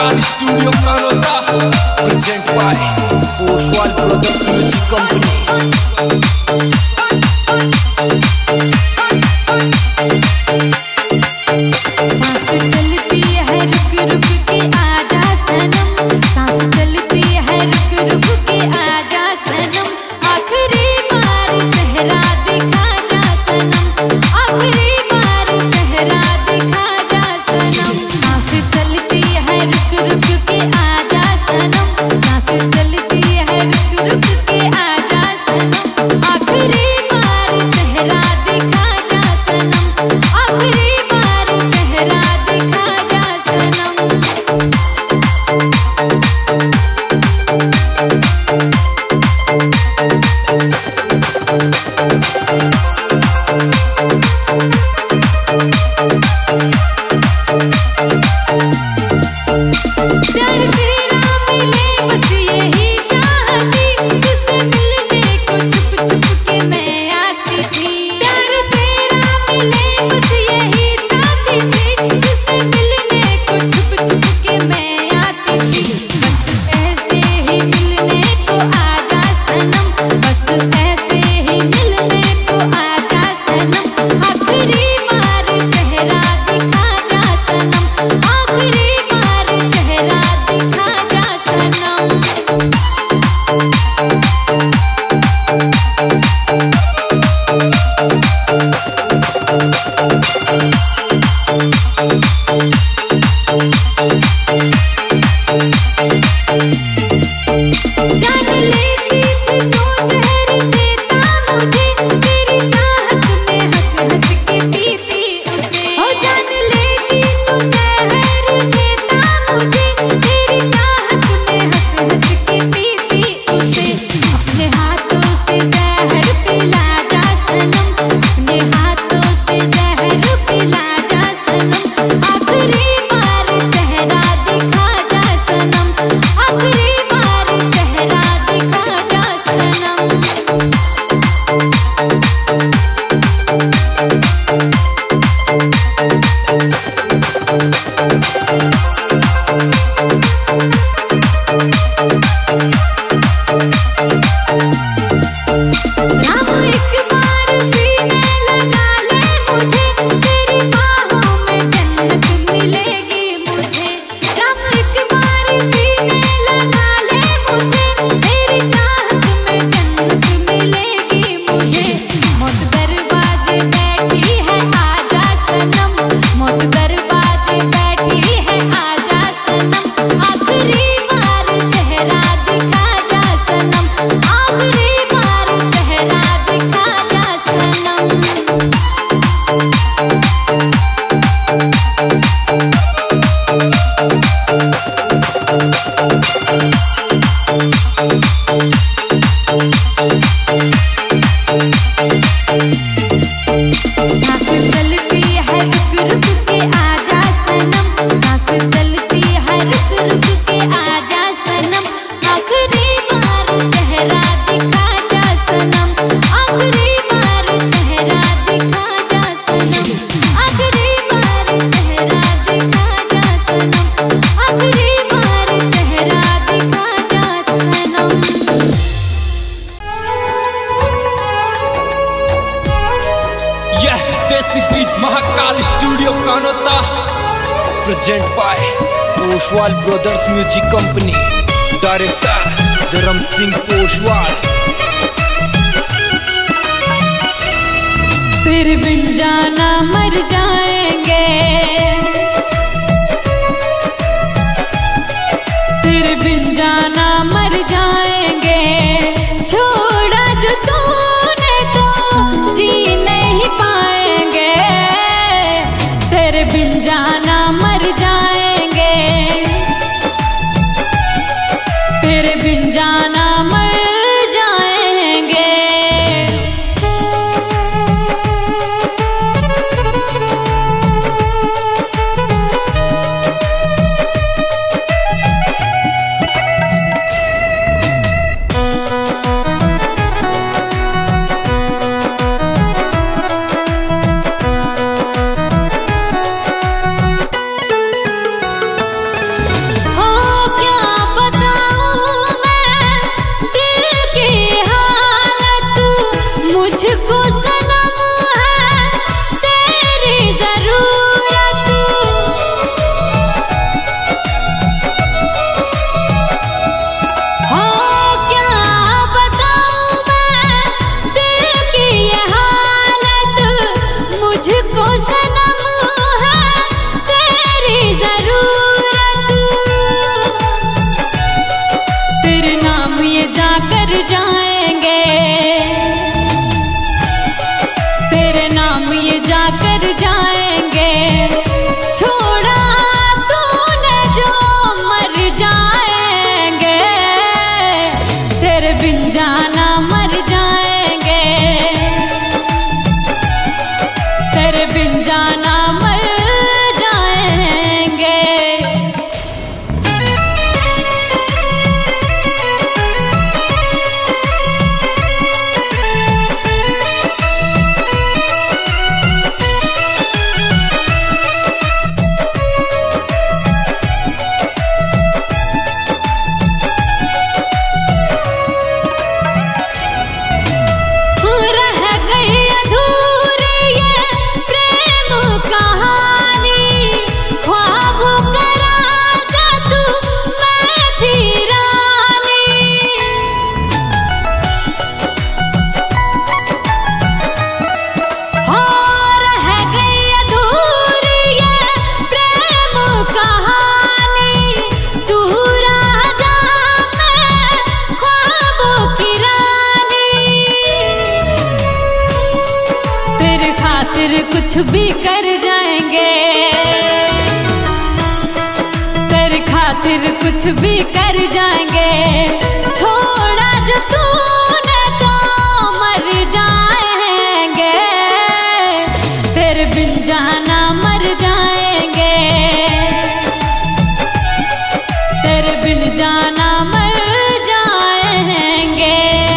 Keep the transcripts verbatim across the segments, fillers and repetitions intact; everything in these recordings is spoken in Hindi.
Mahakal studio Kanota present by Poshwal brothers music company. सांस चलती है रुक रुक के आजा सनम, सांस चलती है रुक रुक के आजा सनम, आखिरी बार चेहरा दिखा जा सनम, आखिरी बार चेहरा दिखा जा सनम। सांस चलती है रुक रुक के आजा सनम, सांस चलती है रुक रुक के आजा सनम, आखिरी बार चेहरा दिखा जा सनम, आखिरी बार चेहरा दिखा जा सनम। प्यार तेरा मिले बस यही चाहती, तुझसे मिलने को छुप छुप के मैं आती थी। प्यार तेरा मिले बस यही चाहती थी, तुझसे मिलने को छुप छुप के मैं आती थी। बस ऐसे ही मिलने को आजा सनम, बस ऐसे ही मिलने को आजा सनम, आखिरी बार चेहरा दिखा जा सनम, आखिरी बार चेहरा दिखा जा सनम। जान लेती थी तो जहर देता मुझे, तेरी चाहत में हंस हंस के पीती उसे। हो जान लेती तो जहर देता मुझे, तेरी चाहत में हंस हंस के पीती उसे। अपने हाथों से जहर पिला जा सनम, अपने हाथों से जहर पिला जा सनम, आखिरी बार चेहरा दिखा जा सनम, आखिरी बार चेहरा दिखा जा सनम। राम एक बार सीने लगा ले मुझे, तेरी बाहों में जन्नत मिलेगी मुझे। राम एक बार सीने लगा ले मुझे, तेरी चाहत में जन्नत मिलेगी मुझे। मौत दरवाजे बैठी है आजा सनम, मौत दरवाजे बैठी है आजा सनम, आखिरी बार चेहरा दिखा जा सनम, आखिरी बार चेहरा दिखा जा सनम। सांस चलती है रुक रुक के आजा सनम, सांस चलती है रुक रुक के आजा सनम, आखिरी बार चेहरा दिखा जा सनम, आखिरी बार चेहरा दिखा जा सनम, आखिरी बार चेहरा दिखा जा सनम, आखिरी बार चेहरा दिखा जा सनम। यह देसी beat Mahakal studio Kanota present by Poshwal brothers music company. Director Dharam Singh Poshwal. तेरे बिन जाना मर जाएंगे, तेरे बिन जाना मर जाएंगे, छोड़ा जो तूने तो जी नहीं पाएंगे, तेरे बिन जाना मर जाएंगे, तेरे बिन जाना मर जाएंगे। कुछ भी कर जाएंगे, तेरे खातिर कुछ भी कर जाएंगे। छोड़ा जो तूने तो मर जाएंगे, तेरे बिन जाना मर जाएंगे, तेरे बिन जाना मर जाएंगे।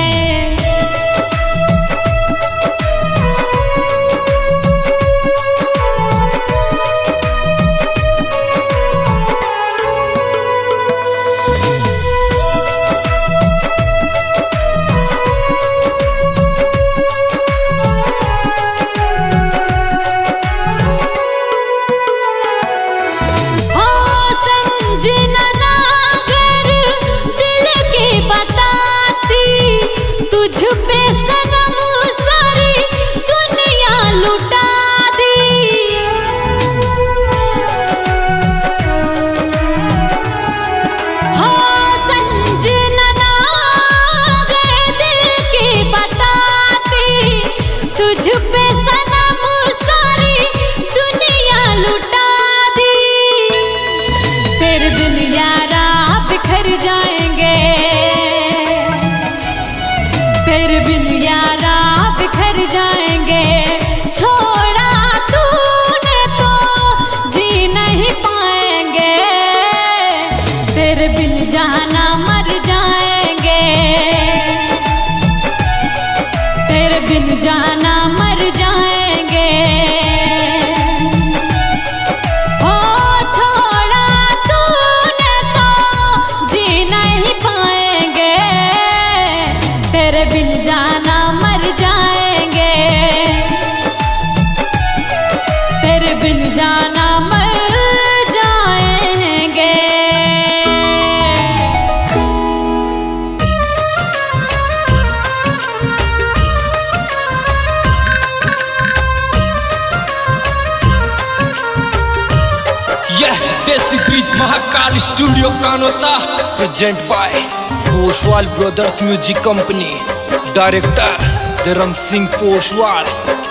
जाएंगे छोड़ा तूने तो जी नहीं पाएंगे, तेरे बिन जाना मर जाएंगे, तेरे बिन जाना मर जाएंगे। ओ छोड़ा तूने तो जी नहीं पाएंगे, तेरे बिन जाना मर जाएंगे, तेरे बिन जाना मर जाएंगे। यह देसी bridge Mahakal studio Kanota present by Poshwal brothers music company. Director Dharam Singh Poshwal.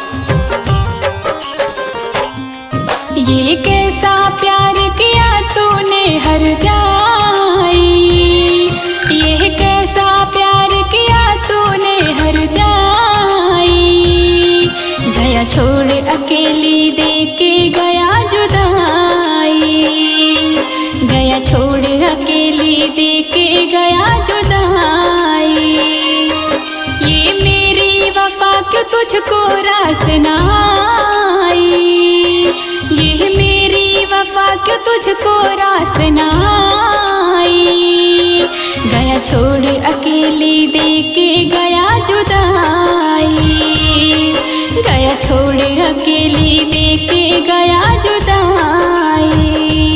ये कैसा प्यार किया तूने हर जाई, ये कैसा प्यार किया तूने हर जाई। गया छोड़ अकेली देके गया जुदाई, गया छोड़ अकेली देके गया जुदाई। ये मेरी वफा क्यों तुझको रास ना आई, ये मेरी वफा क्यों तुझको रास ना आई। गया छोड़ अकेली देके गया जुदाई, गया छोड़ अकेली देके गया जुदाई।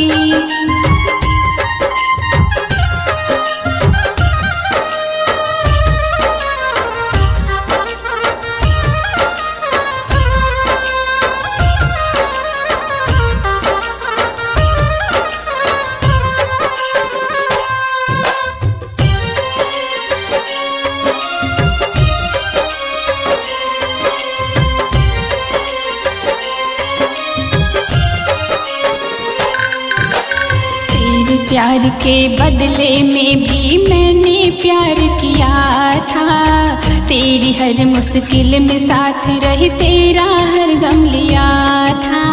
प्यार के बदले में भी मैंने प्यार किया था, तेरी हर मुश्किल में साथ रही, तेरा हर गम लिया था।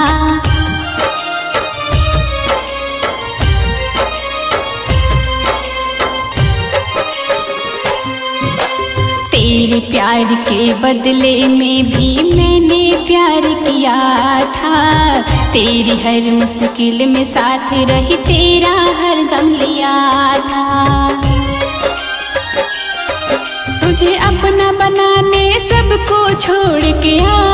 तेरे प्यार के बदले में भी मैंने प्यार किया था, तेरी हर मुश्किल में साथ रही, तेरा हर गम लिया था। तुझे अपना बनाने सबको छोड़ के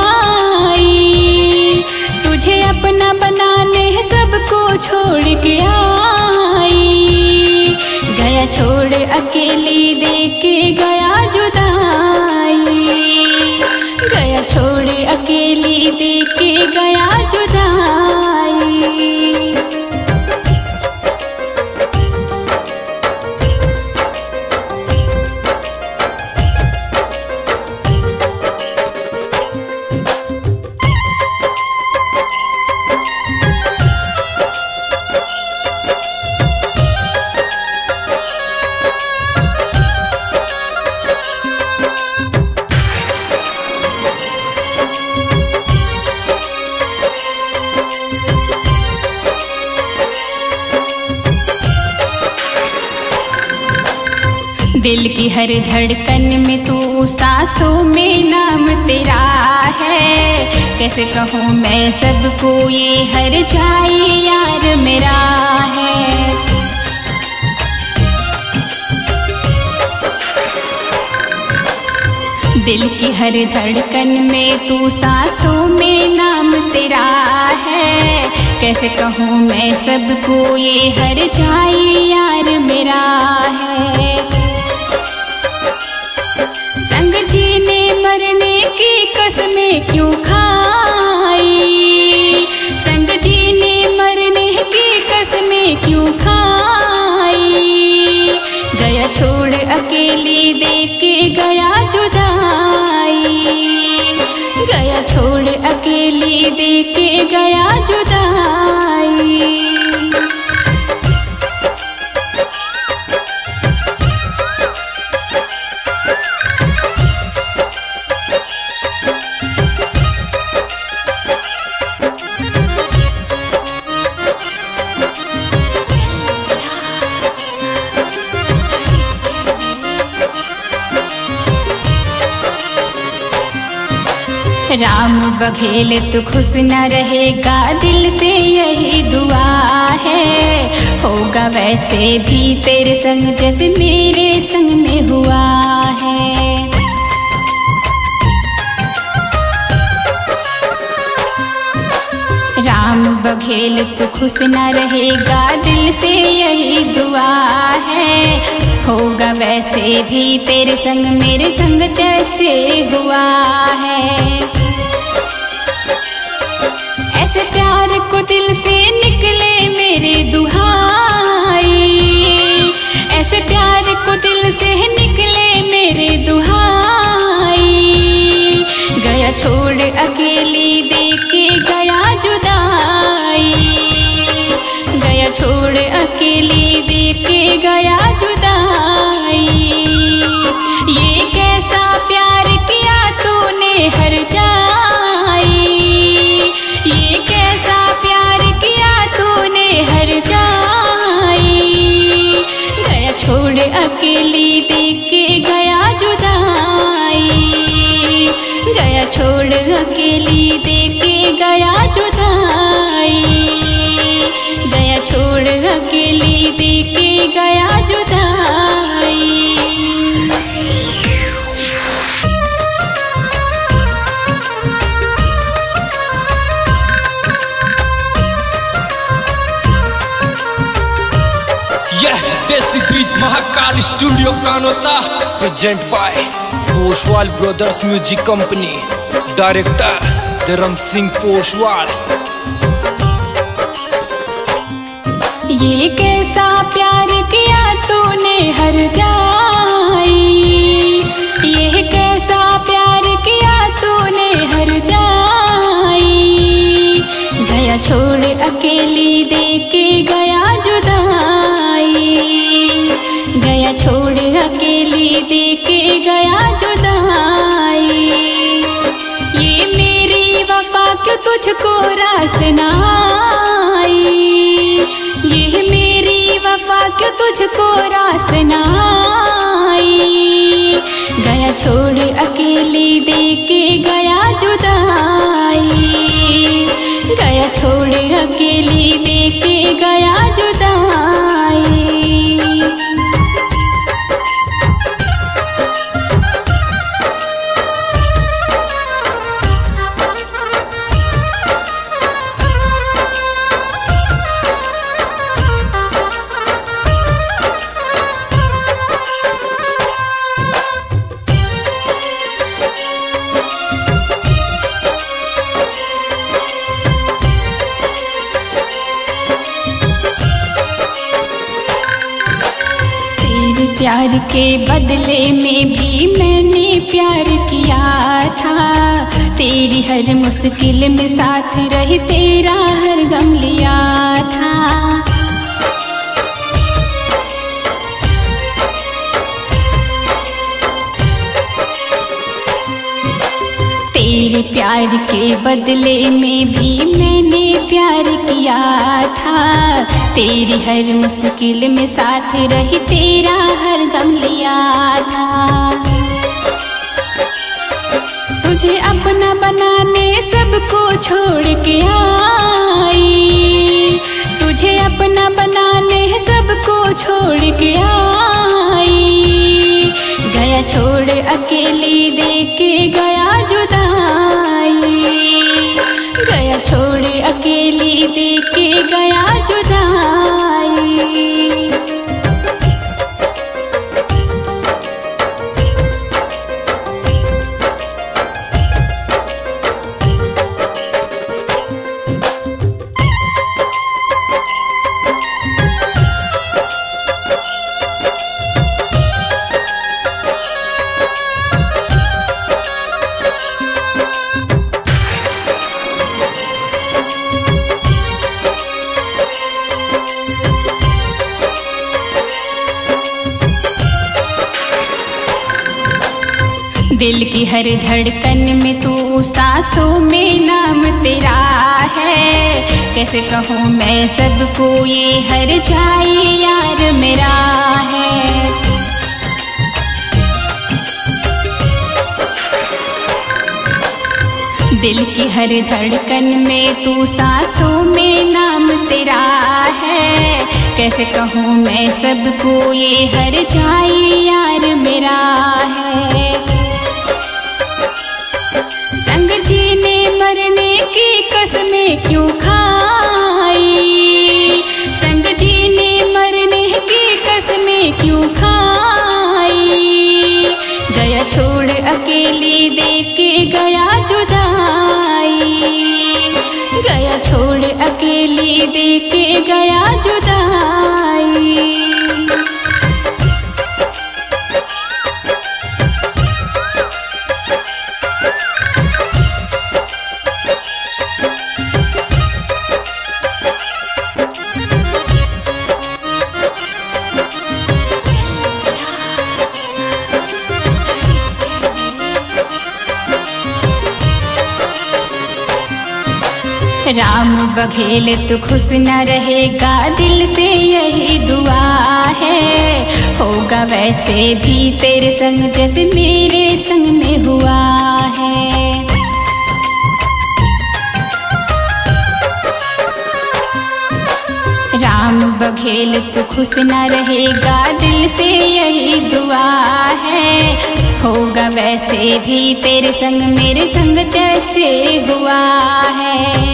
आई, तुझे अपना बनाने सबको छोड़ के आई। गया छोड़ अकेली देके गया जुदाई, गया छोड़ अकेली देके गया जुदाई। दिल की हर धड़कन में तू, सांसों में नाम तेरा है। कैसे कहूँ मैं सबको ये हर जाए यार मेरा है। दिल की हर धड़कन में तू, सांसों में नाम तेरा है। कैसे कहूँ मैं सबको ये हर जाए यार मेरा है। संग जीने मरने की कसमें क्यों खाई, संग जीने मरने की कसमें क्यों खाई। गया छोड़ अकेली देके गया जुदाई, गया छोड़ अकेली देके गया जुदाई। राम बघेल तू खुश न रहेगा, दिल से यही दुआ है। होगा वैसे भी तेरे संग जैसे मेरे संग में हुआ है। राम बघेल तू खुश न रहेगा, दिल से यही दुआ है। होगा वैसे भी तेरे संग मेरे संग जैसे हुआ है। ऐसे प्यार को दिल से निकले मेरे दुहाई, ऐसे प्यार को दिल से निकले मेरे दुहाई। गया छोड़ अकेली देके गया जुदाई, गया छोड़ अकेली देके गया जुदाई। ये कैसा प्यार किया तूने हर जाई, ये कैसा प्यार किया तूने हर जाई। गया छोड़ अकेली देके गया जुदाई, गया छोड़ अकेली देके गया जुदाई। गया छोड़ अकेली देके गया जुदाई। देसी bridge Mahakal studio Kanota present by Poshwal brothers music company. Director Dharam Singh Poshwal. ये कैसा प्यार किया तूने हर जाई, ये कैसा प्यार किया तूने हर जाई। गया छोड़ अकेली देके गया जुदाई, गया छोड़ अकेली देके गया जुदाई। ये मेरी वफा क्यों तुझको रास ना आई, ये मेरी वफा क्यों तुझको रास ना आई। गया छोड़ अकेली देके गया जुदाई, गया छोड़ अकेली देके गया जुदाई। प्यार के बदले में भी मैंने प्यार किया था। तेरी हर मुश्किल में साथ रही, तेरा हर गम लिया था। तेरे प्यार के बदले में भी मैंने प्यार किया था। तेरी हर मुश्किल में साथ रही, तेरा हर गम लिया था। तुझे अपना बनाने सबको छोड़ के आई, तुझे अपना बनाने सबको छोड़ के आई। गया छोड़ अकेली देके गया जुदाई, गया छोड़ अकेली देके गया जुदाई। दिल की हर धड़कन में तू, सांसों में नाम तेरा है। कैसे कहूँ मैं सबको ये हर जाए यार मेरा है। दिल की हर धड़कन में तू, सांसों में नाम तेरा है। कैसे कहूँ मैं सबको ये हर जाए यार मेरा है। संग जीने मरने की कसमें क्यों खाई, संग जीने मरने की कसमें क्यों खाई। गया छोड़ अकेली देके गया जुदाई, गया छोड़ अकेली देके गया जुदाई। राम बघेल तू खुश न रहेगा, दिल से यही दुआ है। होगा वैसे भी तेरे संग जैसे मेरे संग में हुआ है। राम बघेल तू खुश न रहेगा, दिल से यही दुआ है। होगा वैसे भी तेरे संग मेरे संग जैसे हुआ है।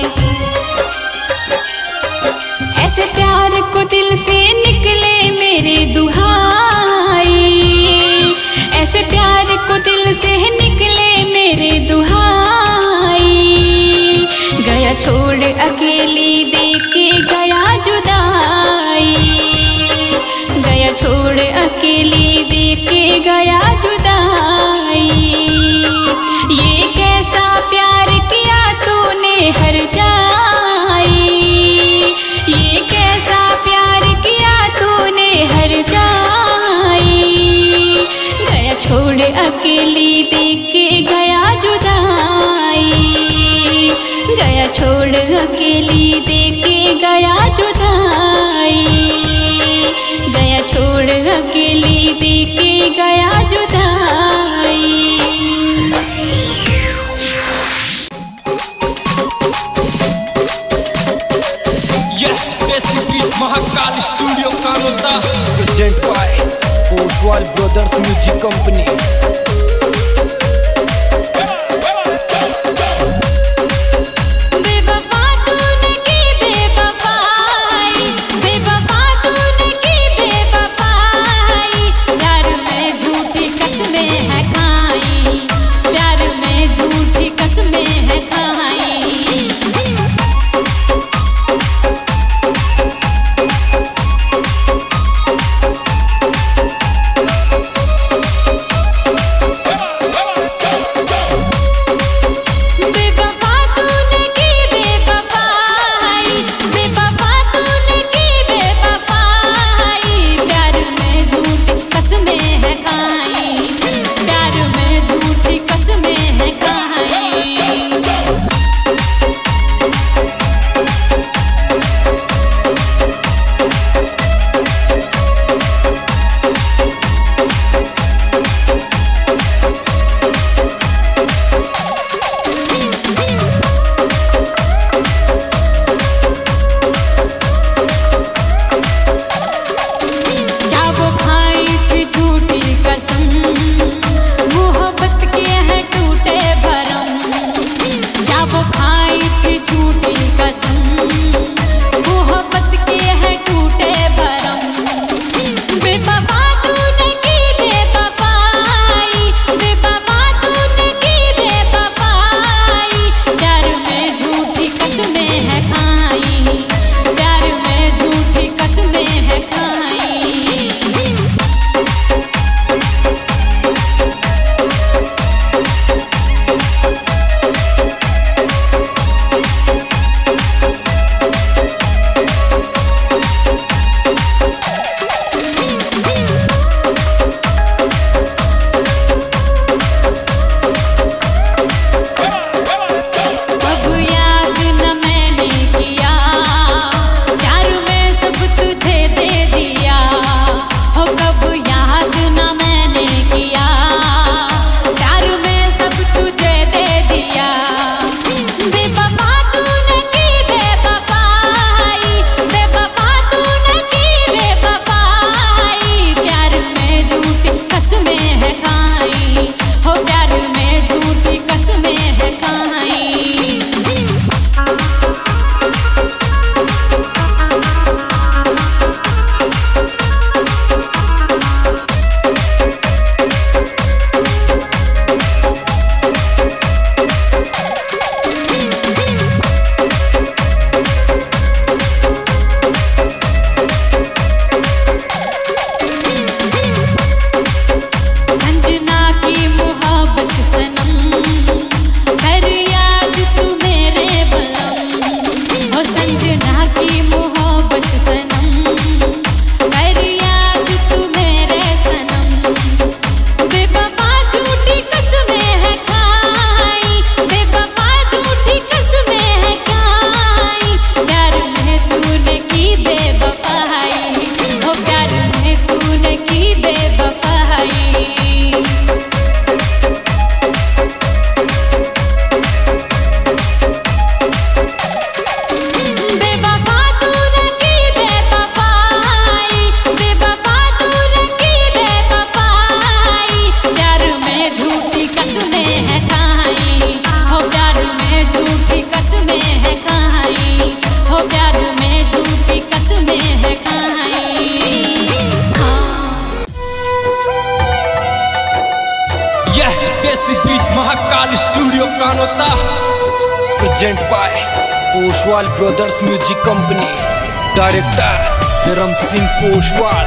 ऐसे प्यार को दिल से निकले मेरे दुहाई, ऐसे प्यार को दिल से निकले मेरे दुहाई। गया छोड़ अकेली देके गया जुदाई, गया छोड़ अकेली देके गया जुदाई। ये कैसा प्यार किया तूने हर जाई, ये कैसा प्यार किया तूने हर जाई। गया छोड़ अकेली देके गया जुदाई, गया छोड़ अकेली देके गया जुदाई। गया छोड़ अकेली देके गया जुदाई। Mahakal studio Kanota present by Poshwal brothers music company. Kanota present by Poshwal brothers music company. Director Dharam Singh Poshwal.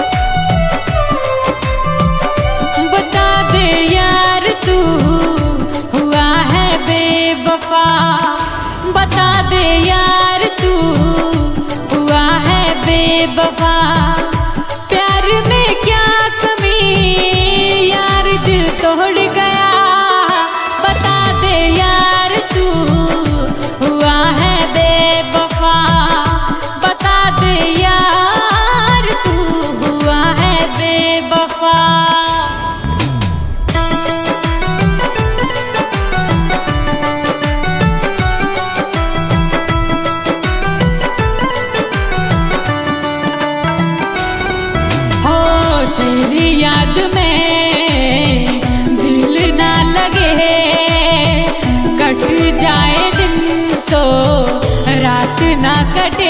बता दे यार तू हुआ है बेवफा, बता दे यार तू हुआ है बेवफा। प्यार में क्या कमी यार दिल तोड़ गया, बता दे यार तू हुआ है बेवफा, बता दे यार तू हुआ है बेवफा। तेरी याद में दिल ना लगे, कट जाए दिन तो रात ना कटे।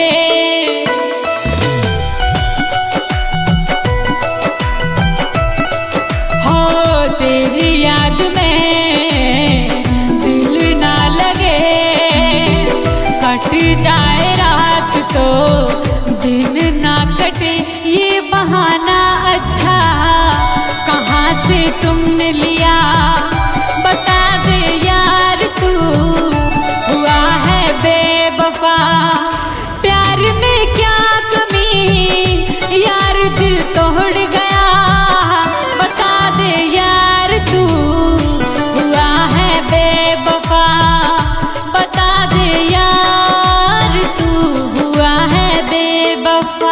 हो तेरी याद में दिल ना लगे, कट जाए रात तो दिन ना कटे। ये बहाना अच्छा कहाँ से तुमने लिया, बता दे यार तू हुआ है बेवफा। प्यार में क्या कमी यार दिल तोड़ गया, बता दे यार तू हुआ है बेवफा, बता दे यार तू हुआ है बेवफा।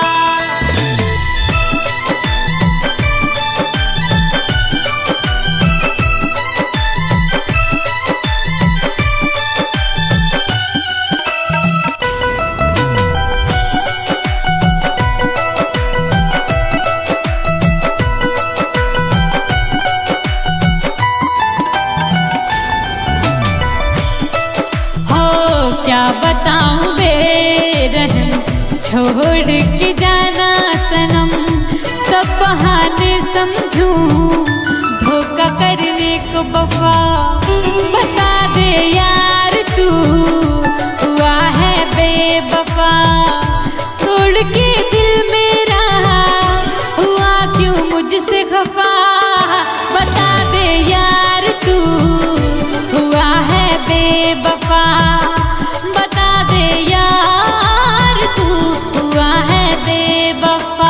क्या बताऊं बेरहम छोड़ के जाना सनम, सब बहाने समझूं धोखा करने को वफा। बता दे यार तू हुआ है बेवफा, तोड़ के दिल मेरा हुआ क्यों मुझसे खफा। बता दे यार तू हुआ है बेवफा, बता दे यार तू हुआ है बेवफा।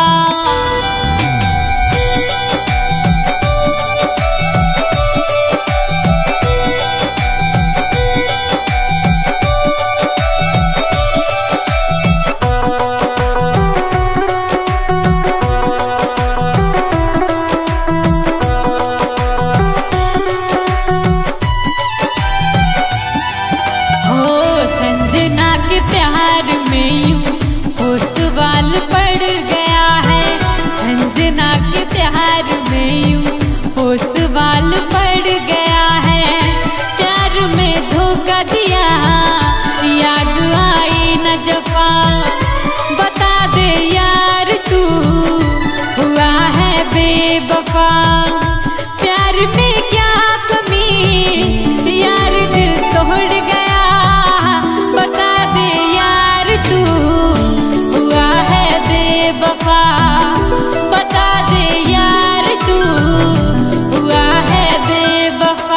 संजना के प्यार में यूं पोसवाल पड़ गया है, संजना के प्यार में यूं पोसवाल पड़ गया है। प्यार में धोखा दिया याद आई न जफा, बता दे यार तू हुआ है बेवफा। प्यार में क्या कमी यार दिल तोड़ गया, बता दे यार तू हुआ है बेवफा, बता दे यार तू हुआ है बेवफा।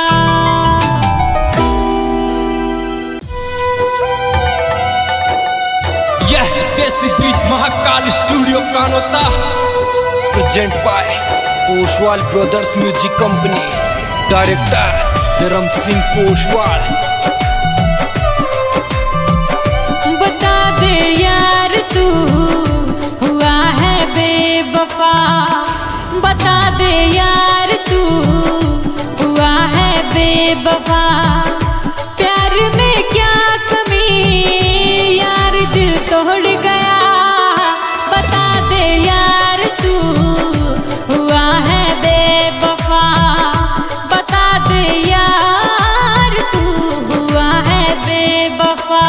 यह देसी beach Mahakal studio Kanota present by Poshwal brothers music company. Director Dharam Singh Poshwal. बता दे यार तू हुआ है बेवफा, बता दे यार तू हुआ है बेवफा। प्यार में क्या कमी यार दिल तोड़ गया, बता दे यार तू हुआ है बेवफा, बता दे यार तू हुआ है बेवफा।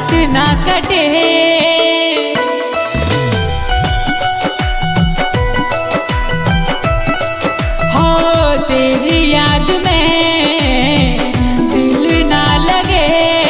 रात ना कटे। हो तेरी याद में दिल ना लगे,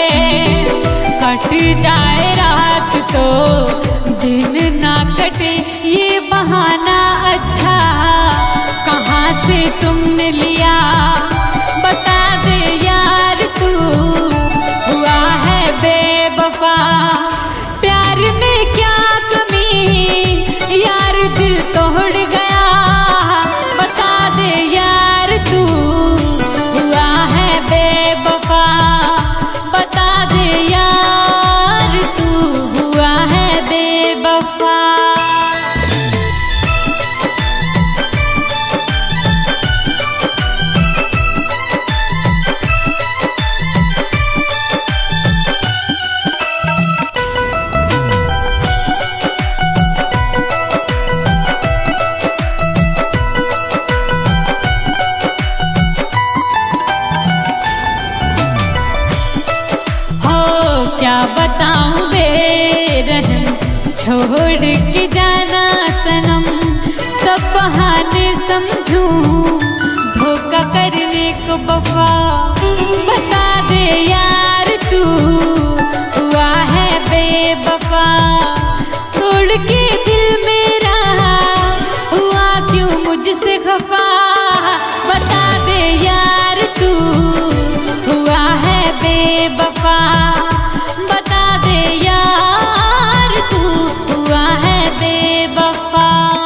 कट जाए रात तो दिन ना कटे। ये बहाना अच्छा कहाँ से तुमने लिया, बता दे यार तू हुआ है बेवफा। प्यार में क्या कमी यार दिल तोड़ गया, बता दे यार तू हुआ है बेवफा। बता दे यार तू हुआ है बेवफा। क्या बताऊं बेरहम छोड़ के जाना सनम, सब बहाने समझूं धोखा करने को वफा। बता दे यार तू हुआ है बेवफा, तोड़ के दिल मेरा हुआ क्यों मुझसे खफा। बता दे यार तू हुआ है बेवफा, बता दे यार तू हुआ है बेवफा।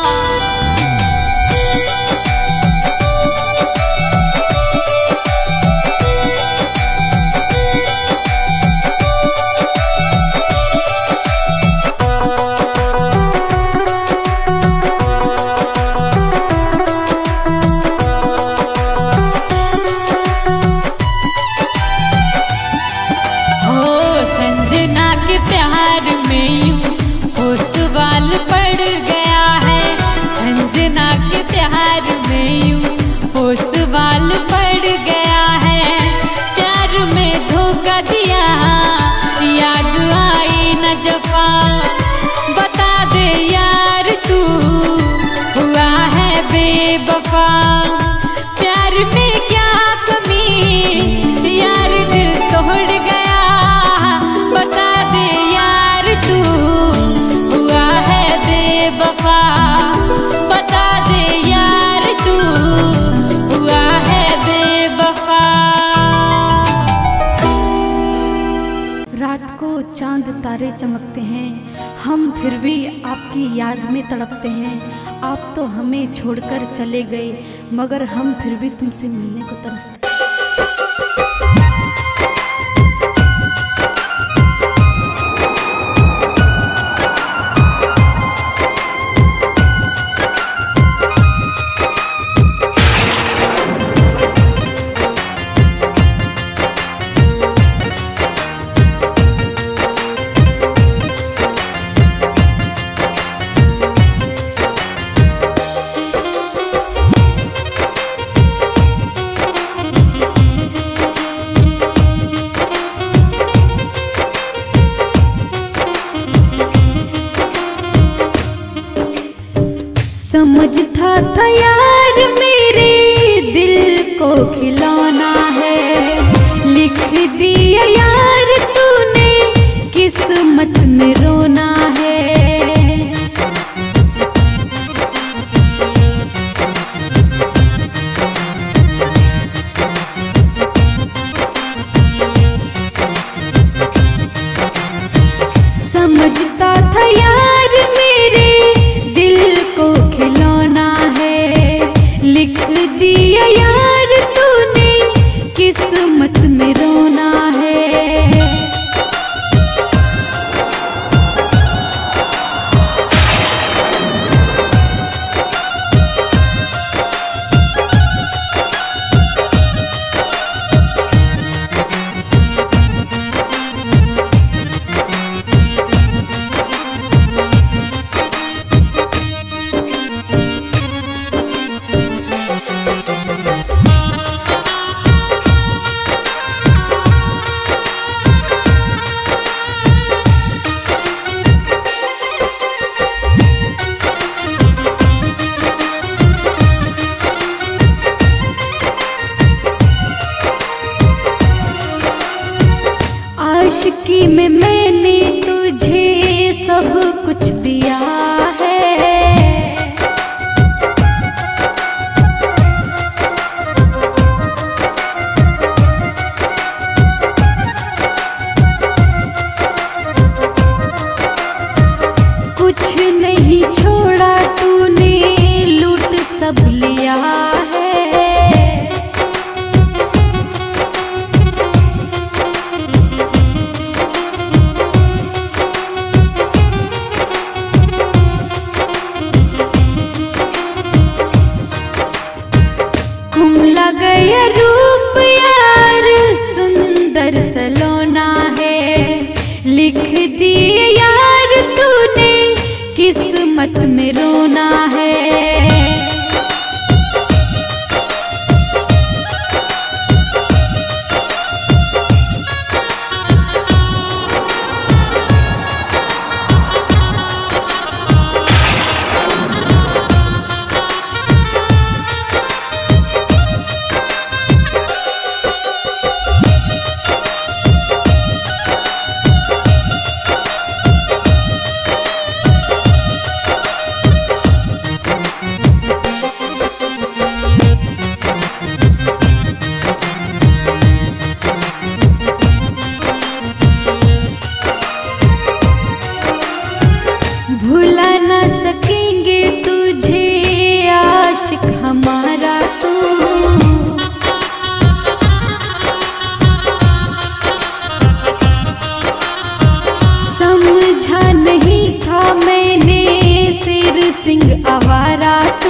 प्यार में यूं वो सवाल पड़ गया है, संजना के प्यार में यूं वो सवाल पड़ गया है। प्यार में धोखा दिया याद आई न जफा। बता दे यार तू हुआ है बेवफा। प्यार में क्या कमी यार दिल तोड़ गया, बता दे यार तू हुआ है बेवफा। बता दे यार तू हुआ है बेवफा। रात को चांद तारे चमकते हैं, हम फिर भी आपकी याद में तड़पते हैं। आप तो हमें छोड़कर चले गए, मगर हम फिर भी तुमसे मिलने को तरसते हैं। समझता था यार मेरे दिल को खिलौना है, लिख दिया यार तूने किस्मत में रोना है। समझता था यार मेरे दिल को खिलौना है, लिख दिया यार तूने किस्मत में रोना है। खुशी में मैंने तुझे सब कुछ दिया है। कुछ नहीं छोड़ा तूने, लूट सब लिया है। कुम्हला गया रूप यार सुंदर सलोना है, लिख दिए यार तूने किस्मत में रोना है। भुला ना सकेंगे तुझे आशिक हमारा तू। समझा नहीं था मैंने शेर सिंह आवारा तू।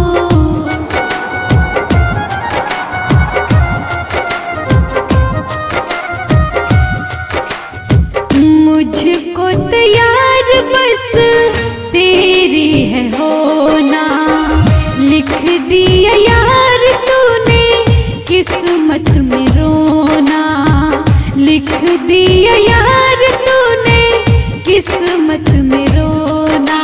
मुझको तैयार बस तेरी है होना, लिख दिया यार तूने किस्मत में रोना। लिख दिया यार तूने किस्मत में रोना।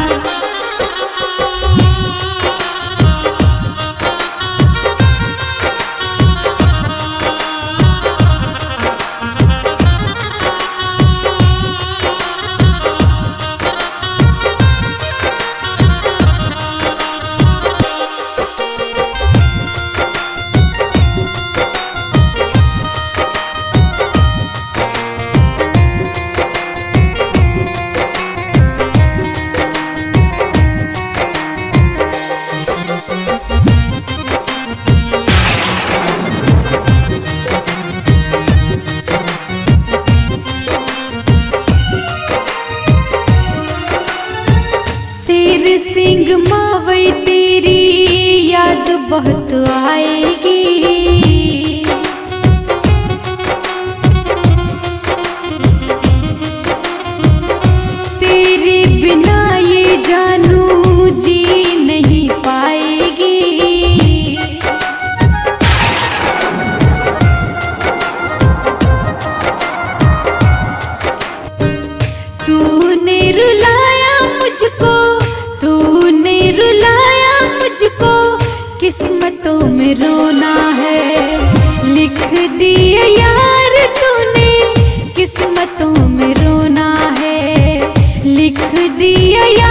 शेर सिंह मावई तेरी याद बहुत आएगी। तेरे बिना ये जानू जी नहीं पाएगी। तूने रुलाया मुझको, तूने रुलाया मुझको, किस्मतों में रोना है। लिख दिया यार तूने किस्मतों में रोना है। लिख दिया यार